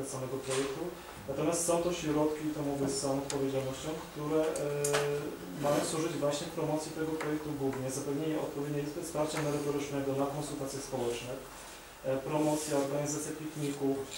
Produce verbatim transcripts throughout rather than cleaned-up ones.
zakres samego projektu. Natomiast są to środki, to mówię z całą odpowiedzialnością, które e, mają służyć właśnie promocji tego projektu głównie, zapewnienie odpowiedniego wsparcia merytorycznego na konsultacje społeczne, e, promocja, organizacja pikników. E,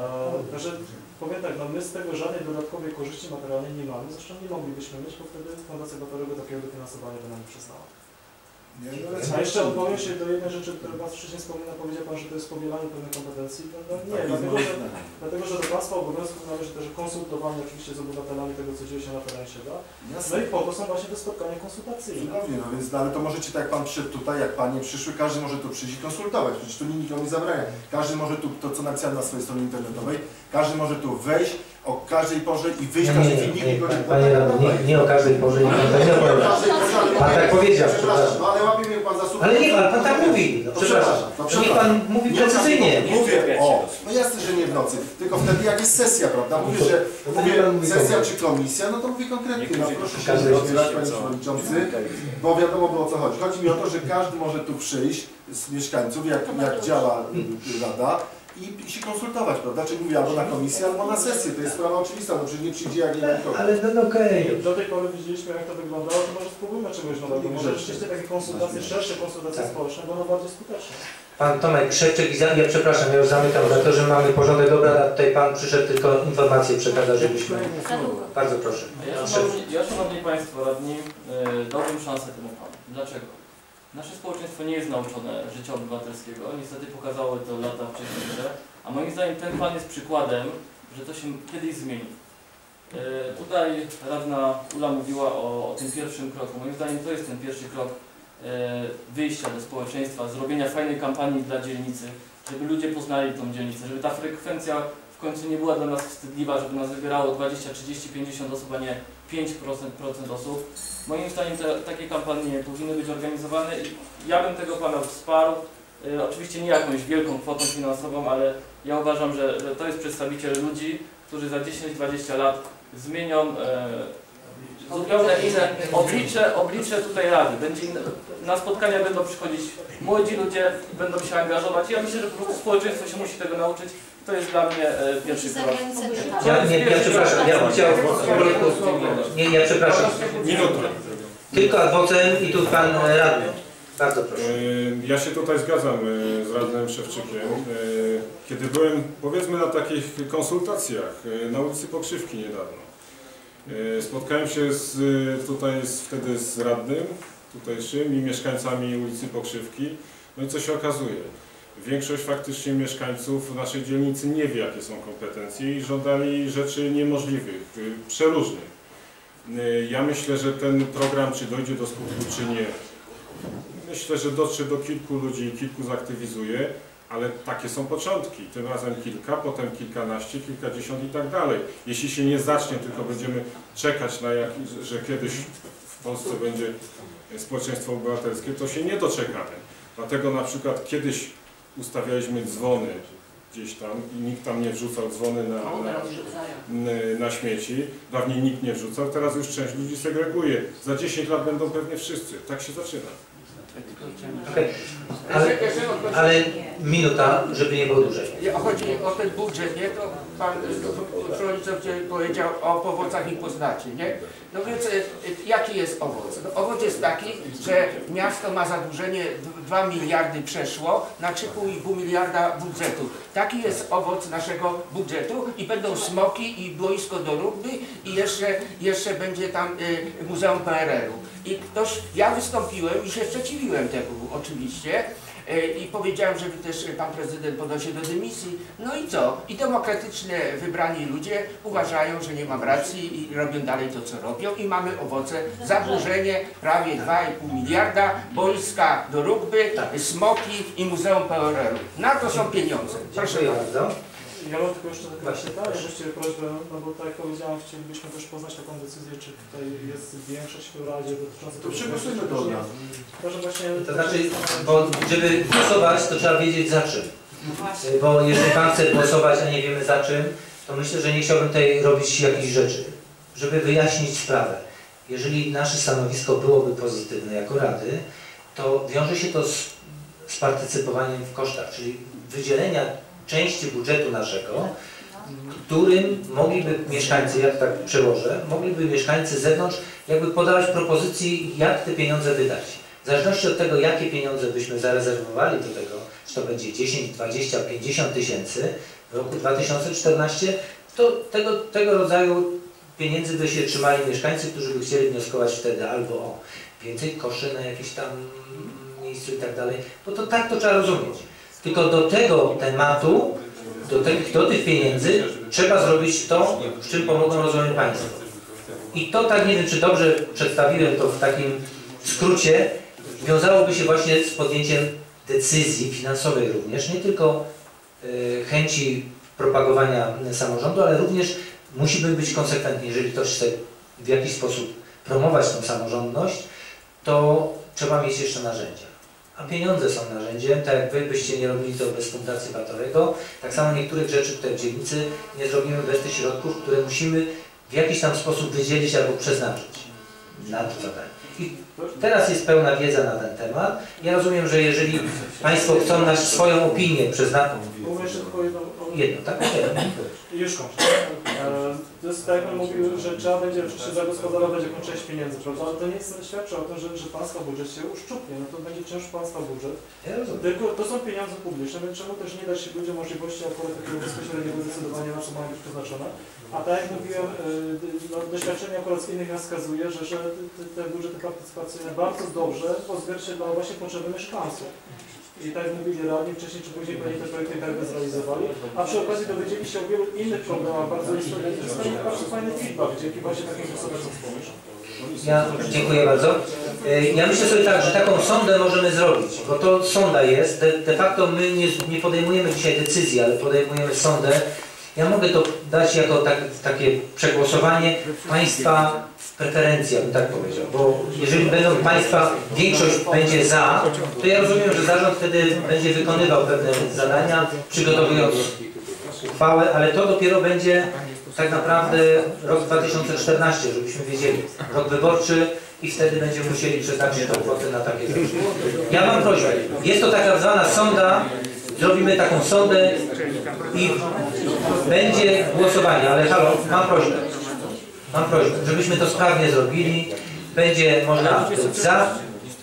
także powiem tak, no my z tego żadnej dodatkowej korzyści materialnej nie mamy, zresztą nie moglibyśmy mieć, bo wtedy Fundacja Batorego takiego dofinansowania by nam nie przyznała. Nie, no, A jeszcze odwołuję się do jednej rzeczy, która Pan wcześniej wspomniał, powiedział Pan, że to jest powielanie pewnych kompetencji. No, no nie, dlatego że, dlatego że do Państwa obowiązków należy też konsultowanie oczywiście z obywatelami tego, co dzieje się na terenie siebie. No i po to są właśnie te spotkania konsultacyjne. No, no więc no, ale to możecie, tak jak Pan przyszedł tutaj, jak Panie przyszły, każdy może tu przyjść i konsultować, przecież tu nikt nikomu nie zabrania. Każdy może tu, to co napisałem na swojej stronie internetowej, każdy może tu wejść o każdej porze i wyjść każdy filmik. Nie, nie, panie radny, nie, nie o każdej porze, nie, nie o każdej porze. Pan tak powiedział. Przepraszam, no, ale łapie mnie Pan za słówko. Ale nie, pan, pan tak mówi. No, przepraszam. no, To niech Pan mówi precyzyjnie. Mówię, o, no jasne, że nie w nocy, tylko wtedy jak jest sesja, prawda? Mówię, że mówię sesja czy komisja, no to mówię konkretnie, no proszę się nie rozbierać, Panie Przewodniczący, bo wiadomo było o co chodzi. Chodzi mi o to, że każdy może tu przyjść z mieszkańców, jak, jak działa Rada, i, i się konsultować, prawda? Czyli mówię albo na komisję, albo na sesję. To jest sprawa oczywista, no przecież nie przyjdzie jak nie ma nikogo. Ale no, no okej. Okay. Do tej pory widzieliśmy, jak to wyglądało, to może spróbujmy czegoś nowego. Może rzeczywiście takie konsultacje, szersze konsultacje tak. społeczne będą bardziej skuteczne. Pan Tomek Krzewczyk i za... ja przepraszam, ja już zamykam za to, że mamy porządek obrad, a tutaj Pan przyszedł tylko informację przekazać, żebyśmy... Bardzo proszę. Ja, szanowni, ja, szanowni Państwo radni, yy, dałbym szansę temu Panu. Dlaczego? Nasze społeczeństwo nie jest nauczone życia obywatelskiego, niestety pokazały to lata wcześniejsze, a moim zdaniem ten Pan jest przykładem, że to się kiedyś zmieni. Yy, tutaj radna Ula mówiła o, o tym pierwszym kroku. Moim zdaniem to jest ten pierwszy krok yy, wyjścia do społeczeństwa, zrobienia fajnej kampanii dla dzielnicy, żeby ludzie poznali tą dzielnicę, żeby ta frekwencja w końcu nie była dla nas wstydliwa, żeby nas wybierało dwadzieścia, trzydzieści, pięćdziesiąt osób, a nie pięć procent osób. Moim zdaniem te, takie kampanie powinny być organizowane i ja bym tego Pana wsparł. E, oczywiście nie jakąś wielką kwotą finansową, ale ja uważam, że, że to jest przedstawiciel ludzi, którzy za dziesięć dwadzieścia lat zmienią e, zupełnie inne oblicze, oblicze tutaj Rady. Będzie inne, na spotkania będą przychodzić młodzi ludzie, będą się angażować. Ja myślę, że po prostu społeczeństwo się musi tego nauczyć. To jest dla mnie e, pierwszy krok. Ja, nie, ja przepraszam, ja bym chciał... Nie, ja przepraszam. Minutę. Tylko adwocem i tu Pan radny. Bardzo proszę. Ja się tutaj zgadzam z radnym Szewczykiem. Kiedy byłem, powiedzmy, na takich konsultacjach na ulicy Pokrzywki niedawno, spotkałem się z, tutaj z, wtedy z radnym tutejszym i mieszkańcami ulicy Pokrzywki. No i co się okazuje? Większość faktycznie mieszkańców naszej dzielnicy nie wie, jakie są kompetencje i żądali rzeczy niemożliwych, przeróżnych. Ja myślę, że ten program, czy dojdzie do skutku, czy nie, myślę, że dotrze do kilku ludzi i kilku zaktywizuje, ale takie są początki. Tym razem kilka, potem kilkanaście, kilkadziesiąt i tak dalej. Jeśli się nie zacznie, tylko będziemy czekać na jak, że kiedyś w Polsce będzie społeczeństwo obywatelskie, to się nie doczekamy. Dlatego na przykład kiedyś ustawialiśmy dzwony gdzieś tam i nikt tam nie wrzucał dzwony na, na, na śmieci. Dawniej nikt nie wrzucał, teraz już część ludzi segreguje. Za dziesięć lat będą pewnie wszyscy. Tak się zaczyna. Okay. Ale, ale minuta, żeby nie było dłużej. Chodzi o ten budżet, nie? To Pan Przewodniczący powiedział o owocach i poznacie, nie? No więc jaki jest owoc? No, owoc jest taki, że miasto ma zadłużenie dwa miliardy przeszło na trzy i pół miliarda budżetu. Taki jest owoc naszego budżetu i będą smoki i boisko do rugby i jeszcze, jeszcze będzie tam y, Muzeum P R L u. I ktoś, ja wystąpiłem i się sprzeciwiłem temu oczywiście y, i powiedziałem, żeby też pan prezydent podał się do dymisji. No i co? I demokratycznie wybrani ludzie uważają, że nie mam racji i robią dalej to, co robią i mamy owoce. Zadłużenie prawie dwa i pół miliarda, boiska do rugby, smoki i Muzeum P R L u. Na to są pieniądze. Proszę bardzo. Ja mam tylko jeszcze taką pytanie, właściwie prośbę, no bo tak jak powiedziałem, chcielibyśmy też poznać taką decyzję, czy tutaj jest większość w Radzie dotycząca... To przegłosujmy to od razu. Właśnie... To znaczy, bo żeby głosować, to trzeba wiedzieć za czym. Bo jeżeli Pan chce głosować, a nie wiemy za czym, to myślę, że nie chciałbym tutaj robić jakichś rzeczy. Żeby wyjaśnić sprawę. Jeżeli nasze stanowisko byłoby pozytywne jako Rady, to wiąże się to z, z partycypowaniem w kosztach, czyli wydzielenia części budżetu naszego którym mogliby mieszkańcy, ja to tak przełożę, mogliby mieszkańcy z zewnątrz jakby podawać propozycji, jak te pieniądze wydać. W zależności od tego, jakie pieniądze byśmy zarezerwowali do tego, czy to będzie dziesięć, dwadzieścia, pięćdziesiąt tysięcy w roku dwa tysiące czternastym, to tego, tego rodzaju pieniędzy by się trzymali mieszkańcy, którzy by chcieli wnioskować wtedy albo o więcej koszy na jakieś tam miejscu i tak dalej, bo to tak to trzeba rozumieć. Tylko do tego tematu, do, te, do tych pieniędzy trzeba zrobić to, w czym pomogą rozwojowi państwa. I to tak, nie wiem, czy dobrze przedstawiłem to w takim skrócie, wiązałoby się właśnie z podjęciem decyzji finansowej również, nie tylko y, chęci propagowania samorządu, ale również musimy być konsekwentni. Jeżeli ktoś chce w jakiś sposób promować tą samorządność, to trzeba mieć jeszcze narzędzia. A pieniądze są narzędziem, tak jak wy byście nie robili to bez Fundacji Batorego, tak samo niektórych rzeczy tutaj w dzielnicy nie zrobimy bez tych środków, które musimy w jakiś tam sposób wydzielić albo przeznaczyć na to zadanie. I teraz jest pełna wiedza na ten temat. Ja rozumiem, że jeżeli Państwo chcą nas swoją opinię przeznaczyć... Mówię jeszcze tylko jedno... Jedno, tak? Już kończę. To jest tak, jak Pan mówił, że trzeba będzie wcześniej zagospodarować jakąś część pieniędzy, prawda? Ale to nie świadczy o tym, że, że Państwa budżet się uszczupnie, no to będzie wciąż Państwa budżet. Ja rozumiem. Tylko to są pieniądze publiczne, więc czemu też nie dać się ludziom możliwości akurat takiego bezpośredniego decydowania, na co mają być przeznaczone. A tak jak mówiłem, no, doświadczenie akurat z innych nas wskazuje, że, że te, te budżety partycypacyjne bardzo dobrze odzwierciedlały właśnie potrzeby mieszkańców. I tak jak mówili radni, wcześniej czy później pewnie te projekty i tak by zrealizowali. A przy okazji dowiedzieli się o wielu innych problemach bardzo istotnych, to jest bardzo fajny feedback, dzięki właśnie takim sposobom, co wspomnisz. Ja dziękuję bardzo. Ja myślę sobie tak, że taką sondę możemy zrobić, bo to sonda jest. De, de facto my nie, nie podejmujemy dzisiaj decyzji, ale podejmujemy sondę. Ja mogę to dać jako tak, takie przegłosowanie Państwa preferencji, bym tak powiedział, bo jeżeli będą Państwa, większość będzie za, to ja rozumiem, że zarząd wtedy będzie wykonywał pewne zadania, przygotowując uchwałę, ale to dopiero będzie tak naprawdę rok dwa tysiące czternasty, żebyśmy wiedzieli, rok wyborczy i wtedy będziemy musieli przeznaczyć tą kwotę na takie rzeczy. Ja mam prośbę, jest to taka zwana sonda, zrobimy taką sondę i będzie głosowanie, ale halo, mam prośbę, mam prośbę, żebyśmy to sprawnie zrobili, będzie można być za,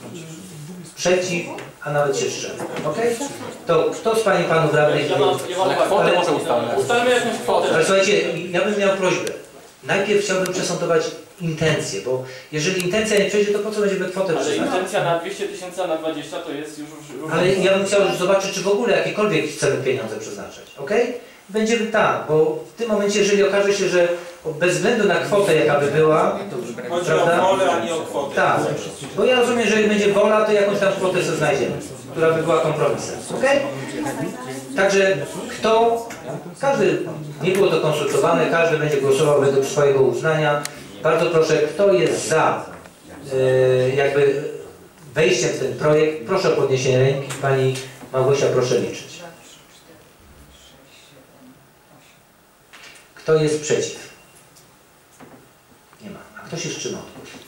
przeciw, a nawet się wstrzymać. Ok? To kto z Pani Panów Radnych... Ja mam, ja mam kwotę może ustalmy. Ustalmy jakąś kwotę. Ale słuchajcie, ja bym miał prośbę. Najpierw chciałbym przesądować intencje, bo jeżeli intencja nie przejdzie, to po co będziemy kwotę Ale przeznaczać? intencja na dwieście tysięcy, a na dwadzieścia to jest już... Ale ja bym chciał już zobaczyć, czy w ogóle jakiekolwiek chcemy pieniądze przeznaczać. Ok? Będziemy tak, bo w tym momencie, jeżeli okaże się, że bez względu na kwotę, jaka by była, Chodzi prawda? o wolę, a nie o kwotę. Tak, bo ja rozumiem, że jak będzie wola, to jakąś tam kwotę sobie znajdziemy, która by była kompromisem. Ok? Także kto, każdy, nie było to konsultowane, każdy będzie głosował według swojego uznania. Bardzo proszę, kto jest za yy, jakby wejściem w ten projekt, proszę o podniesienie ręki. Pani Małgosia, proszę liczyć. Kto jest przeciw? Nie ma. A kto się wstrzymał?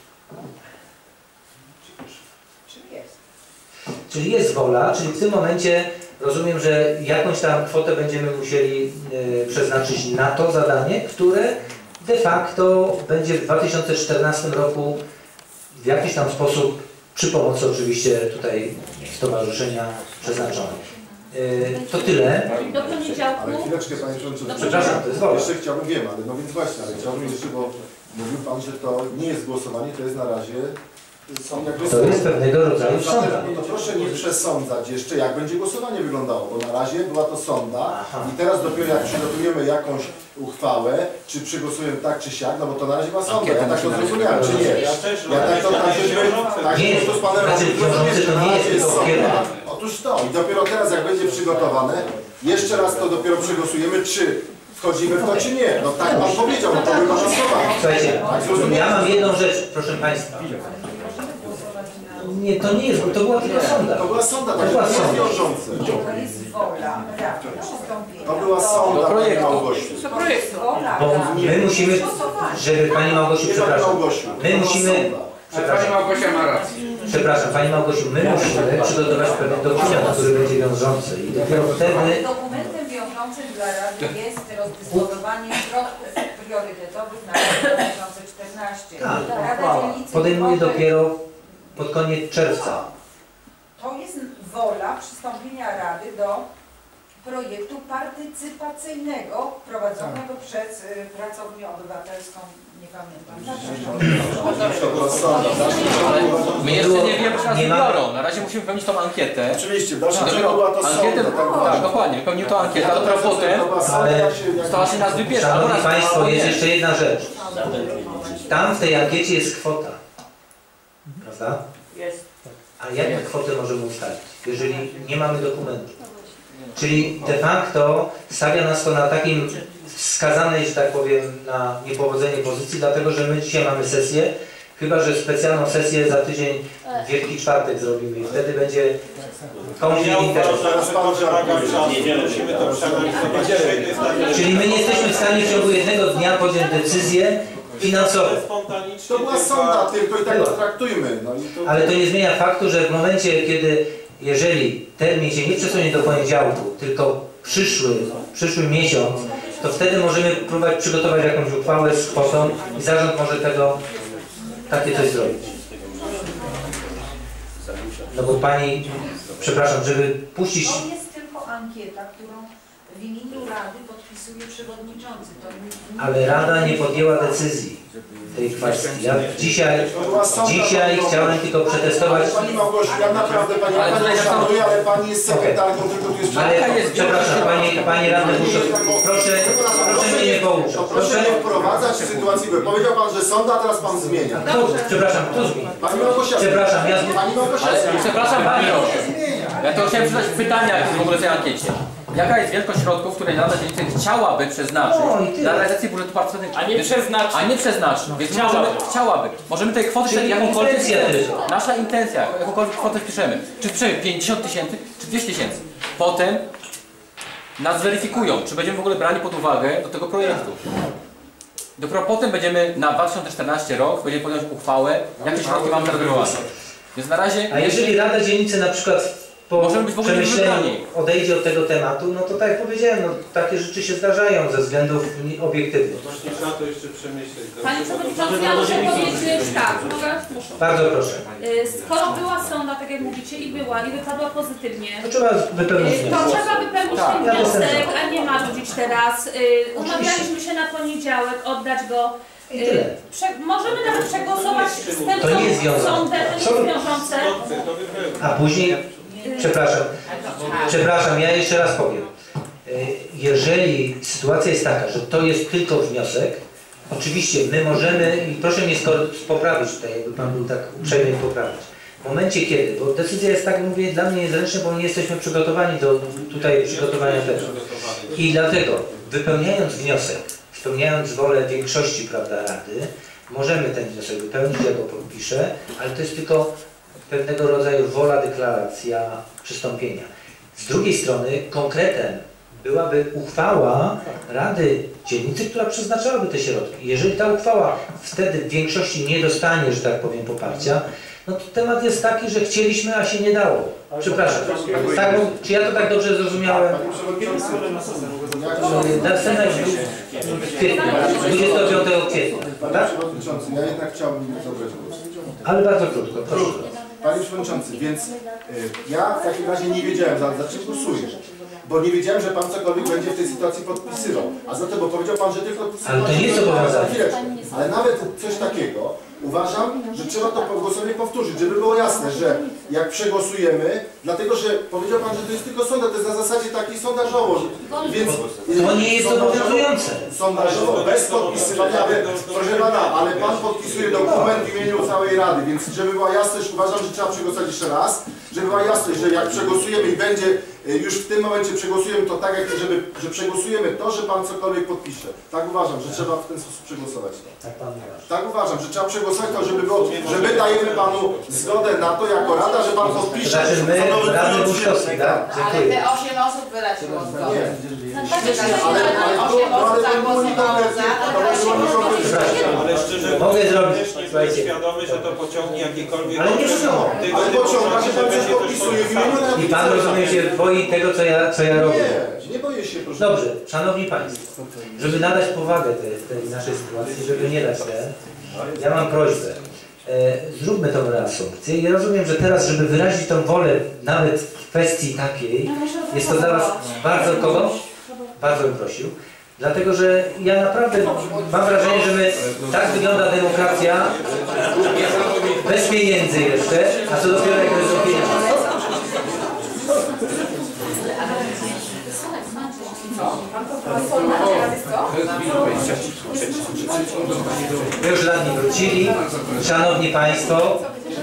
Czyli jest wola, czyli w tym momencie rozumiem, że jakąś tam kwotę będziemy musieli y, przeznaczyć na to zadanie, które de facto będzie w dwa tysiące czternastym roku w jakiś tam sposób, przy pomocy oczywiście tutaj stowarzyszenia przeznaczone. Y, to tyle. Do poniedziałku. Ale chwileczkę, Panie Przewodniczący. Przepraszam, to jest wola. Jeszcze chciałbym, wiem, ale no więc właśnie, ale chciałbym jeszcze, bo mówił Pan, że to nie jest głosowanie, to jest na razie są jakby... To jest pewnego rodzaju sonda. No to proszę nie przesądzać jeszcze, jak będzie głosowanie wyglądało, bo na razie była to sonda. Aha. I teraz dopiero jak przygotujemy jakąś uchwałę, czy przegłosujemy tak czy siak, no bo to na razie była sonda, ja tak to zrozumiałem, czy nie? Ja tak to tak, żeśmy, tak, Nie, żeśmy z Panem znaczy wiążący to nie jest tylko sonda. Otóż to, i dopiero teraz jak będzie przygotowane, jeszcze raz to dopiero przegłosujemy, czy wchodzimy w to, czy nie. No tak Pan powiedział, no to by Pan słowa. Słuchajcie, ja mam jedną rzecz, proszę Państwa. Nie, to nie jest, bo to była tylko sonda. To była sonda, To tak, była to jest sonda. wiążące. To jest wola, rady, przystąpienie. To była sonda, Pani Małgosiu. To projekt wola, Bo rady. my musimy, żeby Pani Małgosiu, Nie Pani przepraszam, Małgosiu. my To była musimy, sonda. Pani przepraszam, Małgosia ma rację. przepraszam, Pani Małgosiu, my musimy przygotować pewien dokument, który będzie wiążący i dopiero wtedy, Dokumentem wiążącym bieżącym dla Rady jest rozdysponowanie środków priorytetowych na rok dwa tysiące czternasty. Tak. Rada Dzielnicy Podejmuje Głowy- dopiero pod koniec czerwca. To jest wola przystąpienia Rady do projektu partycypacyjnego prowadzonego przez y, Pracownię Obywatelską, nie pamiętam. My jeszcze nie wiemy, czy nas Nie ma- wybiorą. Na razie musimy wypełnić tą ankietę. Oczywiście, w dalszym Dopiero ciągu była to ankietę, sonda, tak tak, uważam. dokładnie, wypełnimy tą ankietę, a dopiero potem Ale- stała się nas wybierze. albo Szanowni nas- Państwo, albo jest nie. jeszcze jedna rzecz. Tam w tej ankiecie jest kwota. Prawda? Jest. A jaką kwotę możemy ustalić, jeżeli nie mamy dokumentu? Czyli de facto stawia nas to na takim wskazanej, że tak powiem, na niepowodzenie pozycji, dlatego że my dzisiaj mamy sesję, chyba że specjalną sesję za tydzień, Wielki Czwartek zrobimy i wtedy będzie komuś nie interes. Czyli my nie jesteśmy w stanie w ciągu jednego dnia podjąć decyzję finansową. To była sonda tylko i tak to traktujmy. No i to... Ale to nie zmienia faktu, że w momencie, kiedy jeżeli termin się nie przesunie do poniedziałku, tylko przyszły, przyszły miesiąc, to wtedy możemy próbować przygotować jakąś uchwałę z kwotą i zarząd może tego takie coś zrobić. No bo pani, przepraszam, żeby puścić... To jest tylko ankieta, którą w imieniu Rady podpisuje przewodniczący. To nie- Ale Rada nie podjęła decyzji w tej kwestii. Ja dzisiaj, dzisiaj chciałem tylko przetestować... Pani Małgosiu, ja naprawdę Pani Ale Pani tutaj szanuję, ale Pani jest sekretarką, tylko tu jest... Ale przepraszam, Panie, panie Radny Buszowski, proszę, proszę mnie nie pouczać. To proszę Proszę... nie wprowadzać w sytuacji, bo powiedział Pan, że sonda, a teraz Pan zmienia. Kto, przepraszam, kto zmieni? Pani Małgosia, Przepraszam, ja... Pani Małgosia, Ale przepraszam Panią, ja to chciałem zadać pytania w ogóle w tej ankiecie. Jaka jest wielkość środków, które Rada Dzielnicy chciałaby przeznaczyć No i tyle. dla realizacji budżetu partycypacyjnego? A nie przeznaczyć. A nie przeznaczyć, więc Chciałaby. możemy, chciałaby. Możemy tej kwoty, Czyli jakąkolwiek, intencja tylko. nasza intencja, jakąkolwiek kwotę wpiszemy. Czy wpiszemy pięćdziesiąt tysięcy, czy dwieście tysięcy. Potem nas zweryfikują, czy będziemy w ogóle brani pod uwagę do tego projektu. Dopiero potem będziemy na dwa tysiące czternasty rok, będziemy podjąć uchwałę, jakie środki mamy zarezerwowane. Więc na razie... A jeżeli Rada Dzielnicy na przykład po Możemy być w ogóle przemyśleniu niewybrani. odejdzie od tego tematu, no to tak jak powiedziałem, no, takie rzeczy się zdarzają ze względów nie- obiektywnych. Właśnie trzeba to jeszcze przemyśleć. Panie Przewodniczący, ja muszę powiedzieć tak, mogę? Muszę. Bardzo proszę. Y, Skoro była sonda, tak jak mówicie, i była, i wypadła pozytywnie, To trzeba wypełnić y, to wniosek. trzeba wypełnić Tak, ten ja wniosek, dostępam. a nie marudzić teraz. Y, Umawialiśmy się na poniedziałek, oddać go. I tyle. Y, Prze możemy nawet przegłosować z tym, To nie jest co wiązane. sądzę, to nie jest wiążące. A później, przepraszam, przepraszam, ja jeszcze raz powiem. Y, Jeżeli sytuacja jest taka, że to jest tylko wniosek, oczywiście my możemy, i proszę mnie skoro poprawić tutaj, jakby Pan był tak uprzejmy poprawić. W momencie kiedy, bo decyzja jest tak, mówię, dla mnie niezręczna, bo nie jesteśmy przygotowani do tutaj przygotowania tego. I dlatego, wypełniając wniosek, spełniając wolę większości, prawda, Rady, możemy ten wniosek wypełnić, ja go podpiszę, ale to jest tylko pewnego rodzaju wola, deklaracja przystąpienia. Z drugiej strony konkretem byłaby uchwała Rady Dzielnicy, która przeznaczałaby te środki. Jeżeli ta uchwała wtedy w większości nie dostanie, że tak powiem, poparcia, no to temat jest taki, że chcieliśmy, a się nie dało. Przepraszam. Tak, czy ja to tak dobrze zrozumiałem? Panie Przewodniczący, Na następnej w kwietniu, dwudziestego piątego kwietnia, Panie tak? Przewodniczący, ja jednak chciałbym zabrać głos. Ale bardzo krótko, proszę. Panie Przewodniczący, więc y, ja w takim razie nie wiedziałem, za, za czym głosuję. Bo nie wiedziałem, że Pan cokolwiek będzie w tej sytuacji podpisywał. A za to, bo powiedział Pan, że tylko... Ale to nie jest zobowiązanie. Chwileczkę. Ale nawet coś takiego uważam, że trzeba to głosowanie powtórzyć, żeby było jasne, że jak przegłosujemy, dlatego że powiedział Pan, że to jest tylko sonda, to jest na zasadzie takiej sondażowo, więc... To nie jest zobowiązujące. Sondażowo, bez podpisywania, ale, proszę Pana, ale Pan podpisuje dokument w imieniu całej Rady, więc żeby była jasność, uważam, że trzeba przegłosować jeszcze raz, żeby była jasność, że jak przegłosujemy i będzie już w tym momencie przegłosujemy to tak, jak żeby, że przegłosujemy to, że Pan cokolwiek podpisze. Tak uważam, że trzeba w ten sposób przegłosować to. Tak Pan uważa. Tak uważam, że trzeba przegłosować to, żeby było, że my dajemy Panu zgodę na to jako Rada, że Pan podpisze. Znaczy my, Radny Buszkowski, tak? Ale Dziękuję. te osiem osób wyraziło zgodę. Nie. Ale, ale osiem osób zagłosowało za, to Ale szczerze Mogę zrobić, też nie słuchajcie. byłem świadomy, że to pociągnie jakiekolwiek... Ale nie pociągną. Ale pociąga, że Pan coś podpisuje w imieniu Rady. I Pan rozumiem się boi tego, co ja, co ja robię. Nie, nie boję się, proszę. Dobrze, Szanowni Państwo, żeby nadać powagę tej, tej naszej sytuacji, żeby nie dać ten, ja mam prośbę. E, zróbmy tą reasumpcję. Ja rozumiem, że teraz, żeby wyrazić tą wolę nawet w kwestii takiej, jest to dla Was bardzo kogo? Bardzo bym prosił. Dlatego, że ja naprawdę mam wrażenie, że my, tak wygląda demokracja bez pieniędzy jeszcze, a co dopiero jak będą pieniądze. My już radni wrócili. Szanowni Państwo,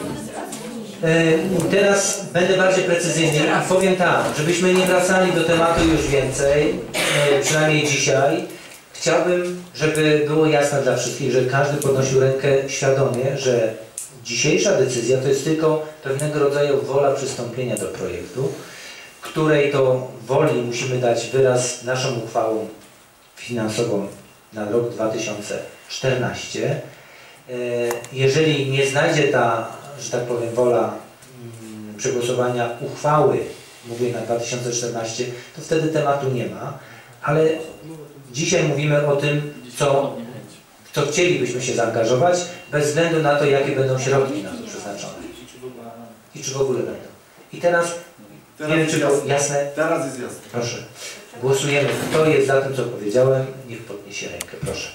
yy, teraz będę bardziej precyzyjny i powiem tak, żebyśmy nie wracali do tematu już więcej, yy, przynajmniej dzisiaj. Chciałbym, żeby było jasne dla wszystkich, że każdy podnosił rękę świadomie, że dzisiejsza decyzja to jest tylko pewnego rodzaju wola przystąpienia do projektu, której to woli musimy dać wyraz naszą uchwałą finansową na rok dwa tysiące czternasty. Jeżeli nie znajdzie ta, że tak powiem, wola przegłosowania uchwały, mówię na dwa tysiące czternasty, to wtedy tematu nie ma, ale dzisiaj mówimy o tym, co, co chcielibyśmy się zaangażować, bez względu na to, jakie będą środki na to przeznaczone i czy w ogóle będą. I teraz, Teraz nie wiem, czy to jest jasne? Teraz jest jasne. Proszę. Głosujemy. Kto jest za tym, co powiedziałem, niech podniesie rękę. Proszę.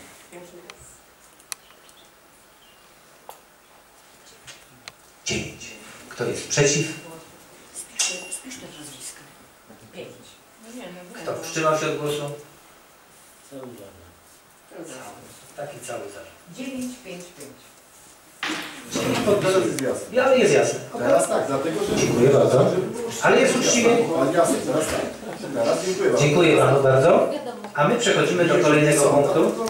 Dziewięć. Kto jest przeciw? Kto wstrzymał się od głosu? Taki cały za. dziewięć, pięć, pięć. Teraz jest jasne. Ja, jest jasne. Teraz tak, dlatego że... Dziękuję bardzo. Ale jest uczciwie. Ale jasne, teraz tak. Teraz dziękuję bardzo. Dziękuję Panu bardzo. A my przechodzimy do kolejnego punktu.